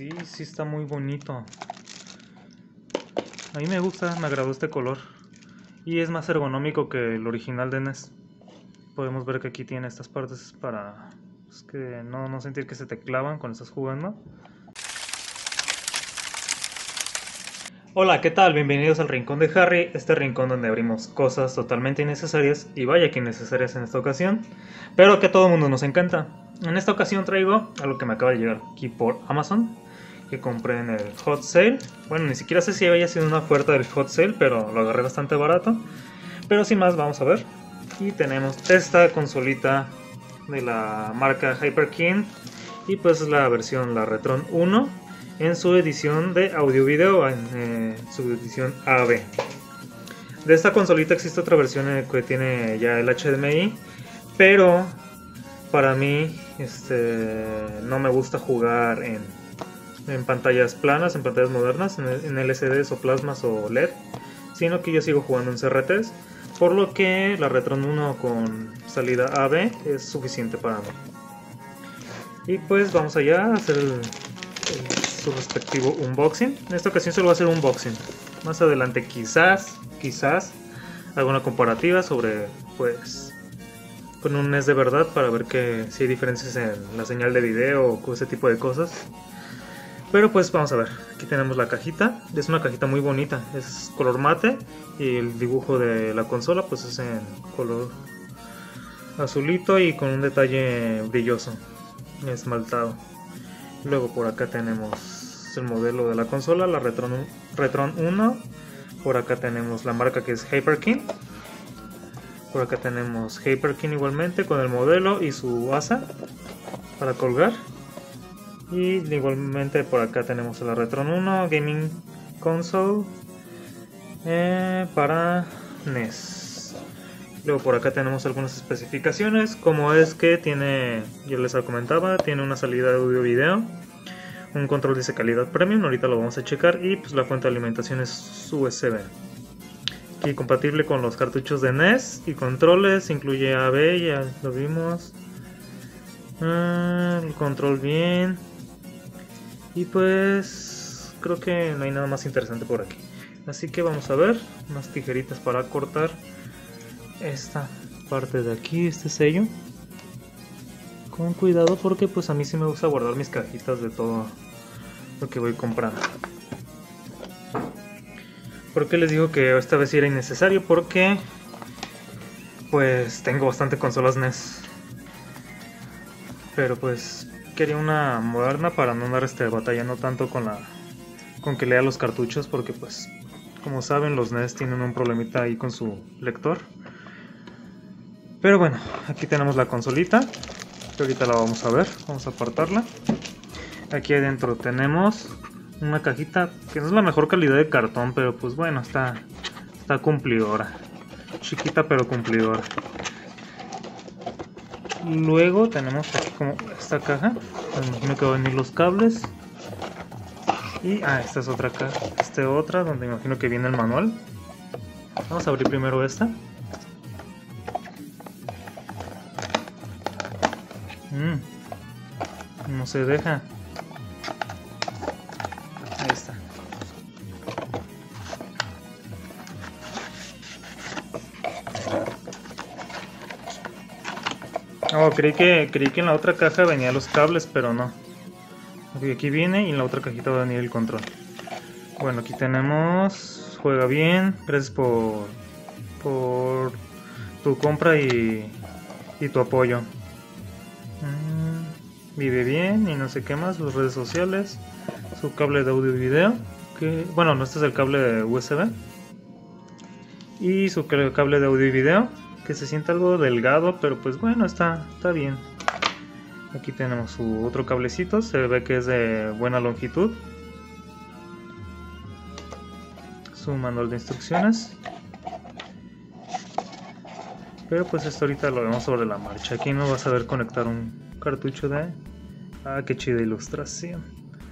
Sí está muy bonito. A mí me gusta, me agradó este color. Y es más ergonómico que el original de NES. Podemos ver que aquí tiene estas partes para pues, que no sentir que se te clavan cuando estás jugando. Hola, ¿qué tal? Bienvenidos al Rincón de Harry, este rincón donde abrimos cosas totalmente innecesarias, y vaya que innecesarias en esta ocasión, pero que a todo mundo nos encanta. En esta ocasión traigo algo que me acaba de llegar aquí por Amazon, que compré en el Hot Sale. Bueno, ni siquiera sé si había sido una oferta del Hot Sale, pero lo agarré bastante barato. Pero sin más, vamos a ver. Y tenemos esta consolita de la marca Hyper King, y pues la versión, la Retron 1, en su edición de audio-video, en su edición AB. De esta consolita existe otra versión que tiene ya el HDMI, pero para mí no me gusta jugar en pantallas planas, en pantallas modernas, en LCDs o plasmas o LED, sino que yo sigo jugando en CRTs, por lo que la Retron 1 con salida AB es suficiente para mí. Y pues vamos allá a hacer su respectivo unboxing. En esta ocasión solo va a ser un unboxing. Más adelante quizás haga una comparativa sobre pues con un NES de verdad, para ver si hay diferencias en la señal de video o ese tipo de cosas. Pero pues vamos a ver. Aquí tenemos la cajita. Es una cajita muy bonita, es color mate, y el dibujo de la consola pues es en color azulito y con un detalle brilloso, esmaltado. Luego por acá tenemos el modelo de la consola, la Retron 1. Por acá tenemos la marca, que es Hyper King. Por acá tenemos Hyper King igualmente con el modelo y su asa para colgar. Y igualmente por acá tenemos la Retron 1 Gaming Console para NES. Luego por acá tenemos algunas especificaciones, como es que tiene, yo les comentaba, tiene una salida de audio-video, un control dice calidad premium, ahorita lo vamos a checar, y pues la fuente de alimentación es USB. Aquí compatible con los cartuchos de NES y controles, incluye AB, ya lo vimos. El control bien. Y pues creo que no hay nada más interesante por aquí. Así que vamos a ver unas tijeritas para cortar esta parte de aquí, este sello. Con cuidado, porque pues a mí sí me gusta guardar mis cajitas de todo lo que voy comprando. ¿Por qué les digo que esta vez sí era innecesario? Porque pues tengo bastante consolas NES, pero pues quería una moderna para no andar batallando tanto con que lea los cartuchos, porque pues como saben los NES tienen un problemita ahí con su lector. Pero bueno, aquí tenemos la consolita, que ahorita la vamos a ver, vamos a apartarla. Aquí adentro tenemos una cajita que no es la mejor calidad de cartón, pero pues bueno, está cumplidora, chiquita pero cumplidora. Luego tenemos aquí como esta caja, me imagino que van a venir los cables. Y esta es otra caja, otra donde me imagino que viene el manual. Vamos a abrir primero esta. No se deja. Ahí está. Creí que en la otra caja venían los cables, pero no. Aquí viene, y en la otra cajita va a venir el control. Bueno, aquí tenemos juega bien, gracias por tu compra y tu apoyo. Vive bien y no sé qué más, sus redes sociales, su cable de audio y video, que bueno, no, este es el cable de USB, y su cable de audio y video, que se siente algo delgado, pero pues bueno, está bien. Aquí tenemos su otro cablecito, se ve que es de buena longitud. Su manual de instrucciones. Pero pues esto ahorita lo vemos sobre la marcha. Aquí no vas a ver conectar un cartucho de... qué chida ilustración.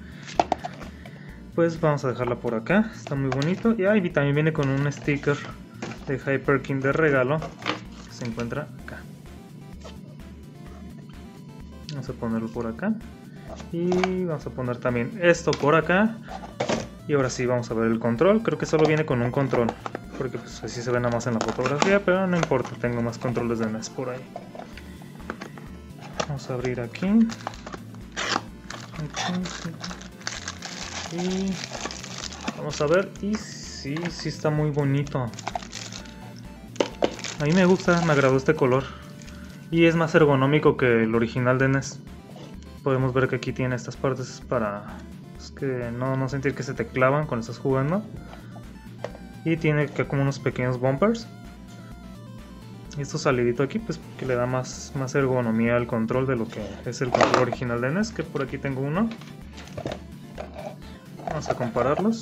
Pues vamos a dejarla por acá, está muy bonito. Y también viene con un sticker de Hyper King de regalo, que se encuentra acá. Vamos a ponerlo por acá. Y vamos a poner también esto por acá. Y ahora sí vamos a ver el control. Creo que solo viene con un control, porque pues así se ve nada más en la fotografía, pero no importa, tengo más controles de NES por ahí. Vamos a abrir aquí. Y vamos a ver. Y sí está muy bonito. A mí me gusta, me agradó este color. Y es más ergonómico que el original de NES. Podemos ver que aquí tiene estas partes para que no sentir que se te clavan cuando estás jugando. Y tiene que como unos pequeños bumpers. Y esto salidito aquí, pues que le da más ergonomía al control de lo que es el control original de NES, que por aquí tengo uno. Vamos a compararlos.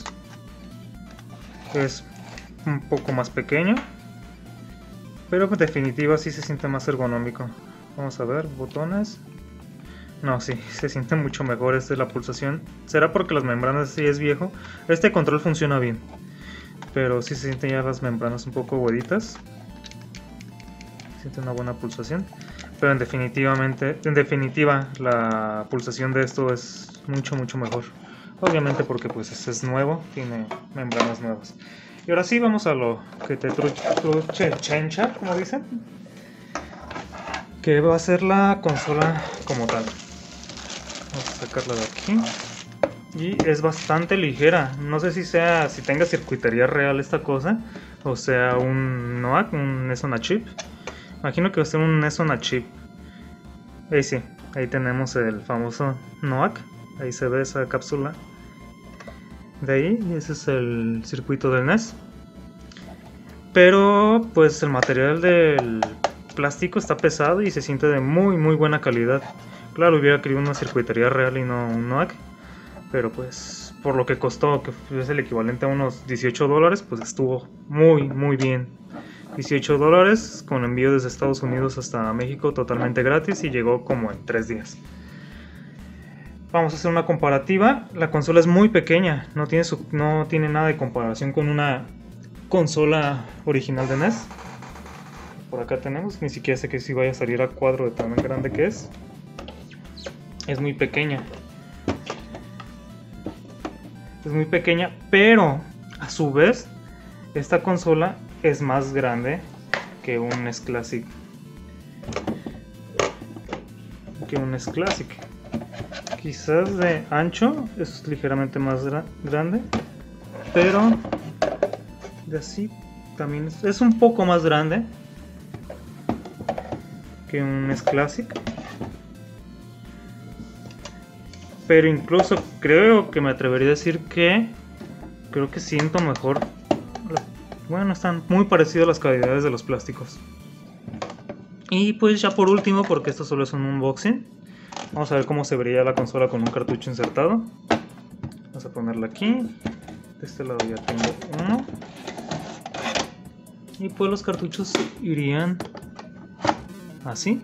Es un poco más pequeño, pero en definitiva sí se siente más ergonómico. Vamos a ver, botones. No, sí, se siente mucho mejor la pulsación. ¿Será porque las membranas sí es viejo? Este control funciona bien, pero sí se sienten ya las membranas un poco aguaditas. Se siente una buena pulsación, pero en definitiva la pulsación de esto es mucho mejor. Obviamente porque pues es nuevo, tiene membranas nuevas. Y ahora sí vamos a lo que te chencha, como dicen, que va a ser la consola como tal. Vamos a sacarla de aquí. Y es bastante ligera. No sé si tenga circuitería real esta cosa, o sea un NOAC, un NES on a chip. Imagino que va a ser un NES on a chip. Sí, ahí tenemos el famoso NOAC. Ahí se ve esa cápsula de ahí, y ese es el circuito del NES. Pero pues el material del plástico está pesado y se siente de muy buena calidad. Claro, hubiera querido una circuitería real y no un NOAC, pero pues por lo que costó, que es el equivalente a unos $18, pues estuvo muy bien. $18 con envío desde Estados Unidos hasta México totalmente gratis, y llegó como en 3 días. Vamos a hacer una comparativa. La consola es muy pequeña, no tiene nada de comparación con una consola original de NES. Por acá tenemos, ni siquiera sé que si vaya a salir a cuadro de tan grande que es. Es muy pequeña. Es muy pequeña, pero a su vez esta consola es más grande que un NES Classic. Quizás de ancho es ligeramente más grande, pero de así también es un poco más grande que un NES Classic. Pero incluso creo que me atrevería a decir que creo que siento mejor. Bueno, están muy parecidas las calidades de los plásticos. Y pues ya por último, porque esto solo es un unboxing, vamos a ver cómo se vería la consola con un cartucho insertado. Vamos a ponerla aquí. De este lado ya tengo uno. Y pues los cartuchos irían así.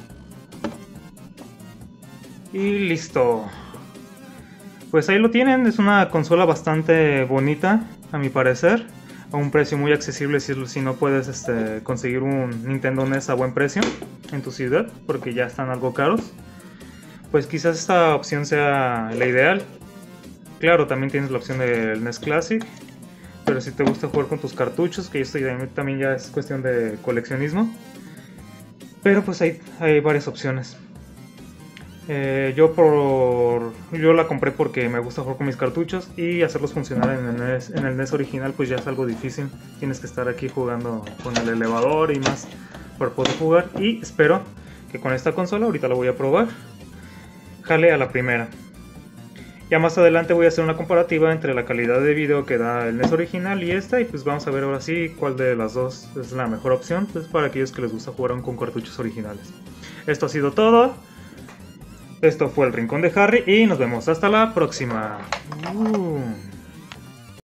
Y listo. Pues ahí lo tienen, es una consola bastante bonita, a mi parecer, a un precio muy accesible si no puedes conseguir un Nintendo NES a buen precio en tu ciudad, porque ya están algo caros. Pues quizás esta opción sea la ideal. Claro, también tienes la opción del NES Classic, pero si te gusta jugar con tus cartuchos, que esto también ya es cuestión de coleccionismo. Pero pues hay varias opciones. Yo la compré porque me gusta jugar con mis cartuchos, y hacerlos funcionar en el NES original pues ya es algo difícil. Tienes que estar aquí jugando con el elevador y más para poder jugar, y espero que con esta consola, ahorita la voy a probar, jale a la primera. Ya más adelante voy a hacer una comparativa entre la calidad de video que da el NES original y esta, y pues vamos a ver ahora sí cuál de las dos es la mejor opción, pues para aquellos que les gusta jugar con cartuchos originales. Esto ha sido todo. Esto fue el Rincón de Harry y nos vemos hasta la próxima.